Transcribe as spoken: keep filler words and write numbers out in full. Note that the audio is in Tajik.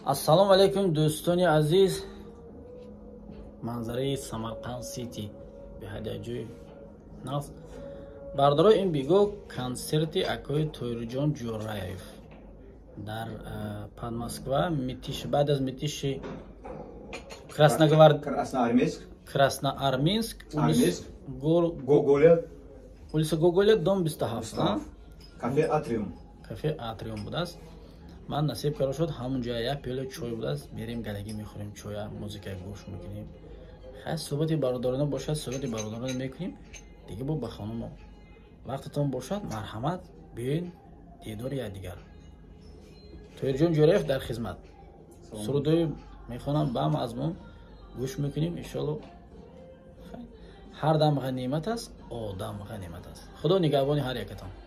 Ассалому алейкум дӯстони азиз. Манзараи Самарқанд Сити беҳадиҷои нафс. Бардорои ин биго консерти акои Тойруҷон Ҷураев дар Подмосква митиш баъд аз митиши Красногвард Красноармейск Красноармейск Армейск Гол Гоголя улица Гоголя дом бисту ҳафт кафе Атриум кафе Атриум будааст. Ман насиб карда шуд ҳамон ҷоя як пиёла чой будааст. Мерем галагӣ мехӯрем, чоя музика гӯш мекунем. Хай суҳбати бародарона бошад, суҳбати бародарона мекунем. Дига бо ба хонумо вақтатон бошад, марҳамат, биёин дидори якдигар. Тойруҷон Ҷураев дар хизмат. Сурудои мехонам ба мазмун гӯш мекунем иншоалло. Ҳар дам ғанимат аст, одам ғанимат аст. Худо нигаҳбони ҳар якатон.